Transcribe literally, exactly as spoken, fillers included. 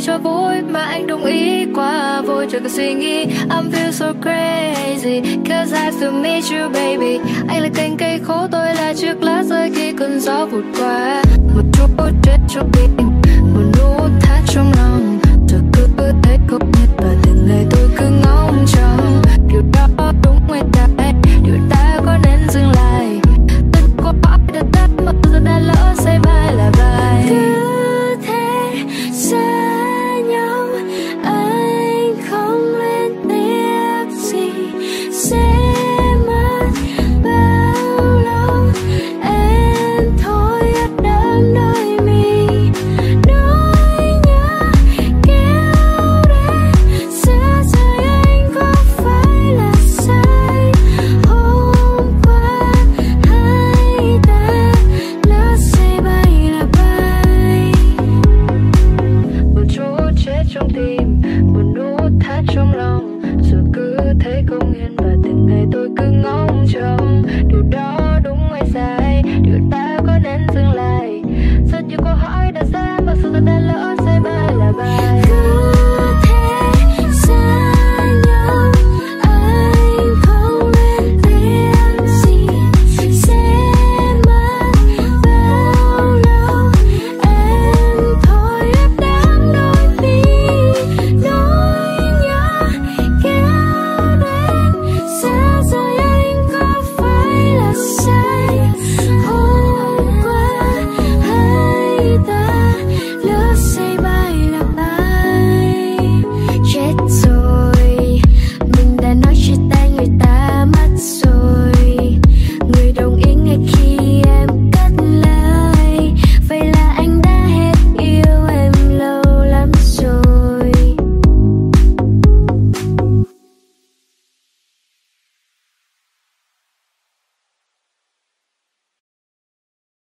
cho vui mà anh đồng ý quá vội cho cả suy nghĩ. I'm feel so crazy cause I still miss you baby. Anh là cành cây khô, tôi là chiếc lá rơi khi cơn gió vụt qua. Một chút chết trong tim, một nút thắt trong lòng, giờ cứ thế không biết và từng ngày tôi cứ ngóng